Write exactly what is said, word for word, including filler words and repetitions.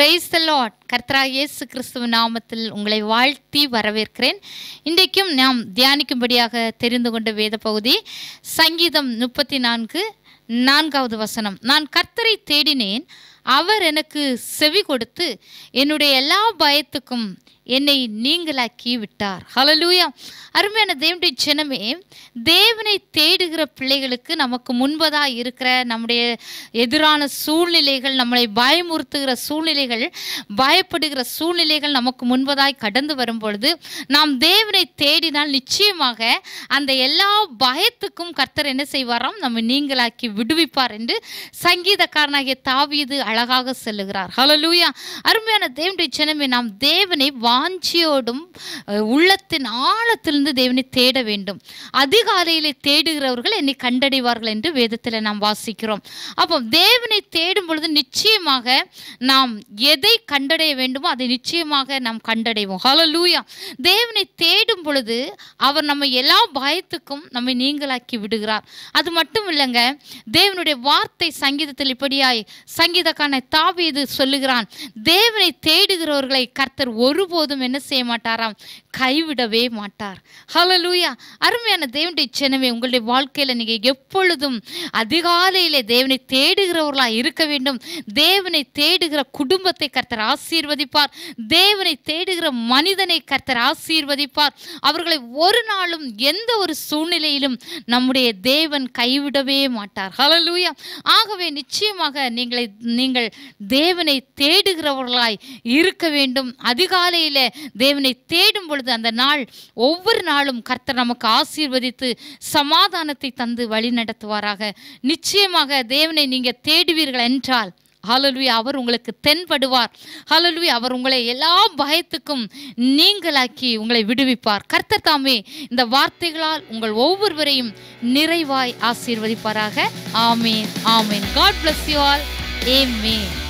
Praise the Lord. கர்த்தராகிய இயேசு கிறிஸ்துவின் நாமத்தில் உங்களை வாழ்த்தி வரவேற்கிறேன். இன்றைக்கும் நாம் தியானிக்கும்படியாக தெரிந்து கொண்ட வேத பகுதி சங்கீதம் முப்பத்தி நான்கு நான்காவது வசனம். நான் கர்த்தரை தேடினேன், அவர் எனக்கு செவி கொடுத்து என்னுடைய எல்லா பயத்துக்கும் என்னை நீங்களாக்கி விட்டார். ஹல்லேலூயா. அருமையான தேவனுடைய ஜனமே, தேவனை தேடுகிற பிள்ளைகளுக்கு நமக்கு முன்பதாக இருக்கிற நம்முடைய எதிரான சூழ்நிலைகள், நம்மளை பயமுறுத்துகிற சூழ்நிலைகள், பயப்படுகிற சூழ்நிலைகள் நமக்கு முன்பதாய் கடந்து வரும் பொழுது நாம் தேவனை தேடினால் நிச்சயமாக அந்த எல்லா பயத்துக்கும் கர்த்தர் என்ன செய்வாராம், நம்ம நீங்களாக்கி விடுவிப்பார் என்று சங்கீதக்காரனாகிய தாவீது அழகாக சொல்லுகிறார். ஹல்லேலூயா. அருமையான தேவனுடைய ஜனமே, நாம் தேவனை வாஞ்சியோடும் உள்ளத்தின் ஆழத்திலிருந்து தேவனை தேட வேண்டும். அதிகாலையிலே தேடுகிறவர்கள் என்னை கண்டடைவார்கள் என்று வேதத்தில் நாம் வாசிக்கிறோம். அப்போ தேவனை தேடும் பொழுது நிச்சயமாக நாம் எதை கண்டடைய வேண்டுமோ அதை நிச்சயமாக நாம் கண்டடைவோம். ஹல்லேலூயா. தேவனை தேடும் பொழுது அவர் நம்ம எல்லா பயத்துக்கும் நம்மை நீங்களாக்கி விடுகிறார். அது மட்டும் இல்லைங்க, தேவனுடைய வார்த்தை சங்கீதத்தில் இப்படியாய் சங்கீதக்கான தாவீது சொல்லுகிறான், தேவனை தேடுகிறவர்களை கர்த்தர் ஒருபோதும் என்ன செய்ய மாட்டாராம், கைவிடவே மாட்டார். ஹல்லேலூயா. அருமையான தேவனுடைய ஜனமே, உங்களுடைய வாழ்க்கையில் நீங்கள் எப்பொழுதும் அதிகாலையிலே தேவனை தேடுகிறவர்களாக இருக்க வேண்டும். தேவனை தேடுகிற குடும்பத்தை கர்த்தர் ஆசீர்வதிப்பார். தேவனை தேடுகிற மனிதனை கர்த்தர் ஆசீர்வதிப்பார். அவர்களை ஒரு நாளும் எந்த ஒரு சூழ்நிலையிலும் நம்முடைய தேவன் கைவிடவே மாட்டார். ஹல்லேலூயா. ஆகவே நிச்சயமாக நீங்களை நீங்கள் தேவனை தேடுகிறவர்களாய் இருக்க வேண்டும். அதிகாலையில் தேவனை தேடும் பொழுது அந்த நாள் ஒவ்வொரு நாளும் கர்த்தர் நமக்கு ஆசீர்வதித்து சமாதானத்தை தந்து வழி நடத்துவாராக. நிச்சயமாக தேவனை நீங்க தேடுவீர்கள் என்றால் ஹல்லேலூயா, அவர் உங்களுக்கு தென்படுவார். ஹல்லேலூயா. அவர் உங்களை எல்லா பயத்துக்கும் நீங்களாக்கி உங்களை விடுவிப்பார். கர்த்தர் தாமே இந்த வார்த்தைகளால் உங்கள் ஒவ்வொருவரையும் நிறைவாய் ஆசீர்வதிப்பாராக. ஆமேன், ஆமேன். God bless you all. Amen.